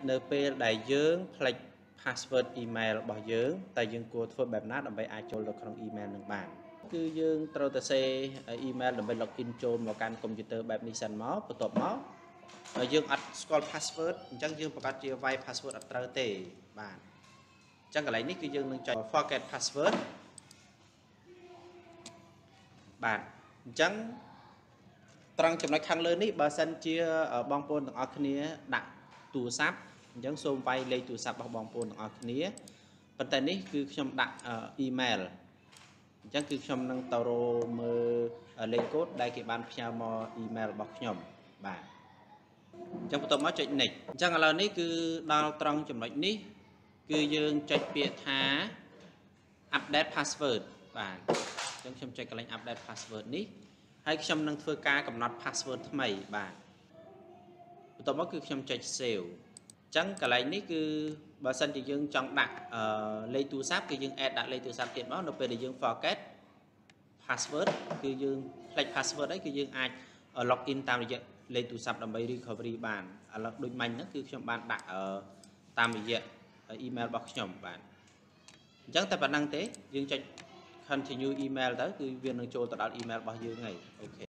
nơiពេលដែលយើងផ្លេច password email របស់យើងតែយើងគួរធ្វើបែបណាដើម្បីអាចចូលទៅក្នុង email នឹងបានគឺយើងត្រូវតែសេ email ដើម្បី login ចូលមកកាន់ computer បែបនេះសិនមកបន្ទាប់មកយើងអត់ស្គាល់ password អញ្ចឹងយើងប្រកាសជាវាយ password អត់ត្រូវទេបាទអញ្ចឹងកន្លែងនេះគឺយើងនឹងចុច forget password បាទអញ្ចឹងត្រង់ចំណុចខាងលើនេះបើសិនជាបងប្អូនទាំងអស់គ្នាដាក់ទូរស័ព្ទអញ្ចឹងសូមវាយលេខទូរស័ព្ទរបស់បងប្អូនទាំងអស់គ្នាប៉ុន្តែនេះគឺខ្ញុំដាក់ email អញ្ចឹងគឺខ្ញុំនឹងទៅរមើលលេខកូដដែលគេបានផ្ញើមក email របស់ខ្ញុំបាទអញ្ចឹងបន្ទាប់មកចុច next អញ្ចឹងឥឡូវនេះគឺដល់ត្រង់ចំណុចនេះគឺយើងចុចពាក្យថា update password បាទអញ្ចឹងខ្ញុំចុចកន្លែង update password នេះហើយខ្ញុំនឹងធ្វើការកំណត់ password ថ្មីបាទបន្ទាប់មកគឺខ្ញុំចុច save អញ្ចឹងកន្លែងនេះគឺបើសិនជាយើងចង់ដាក់លេខទូរស័ព្ទគឺយើង add ដាក់លេខទូរស័ព្ទទៀតមកនៅពេលដែលយើង forget password គឺយើងផ្លេច password ហើយគឺយើងអាច login តាមរយៈលេខទូរស័ព្ទដើម្បី recovery បានឥឡូវដូចមិញហ្នឹងគឺខ្ញុំបានដាក់តាមរយៈ email របស់ខ្ញុំបាទអញ្ចឹងតែប៉ុណ្្នឹងទេយើងចុច continue email ទៅគឺវានឹងចូលទៅដល់ email របស់យើងហើយអូខេ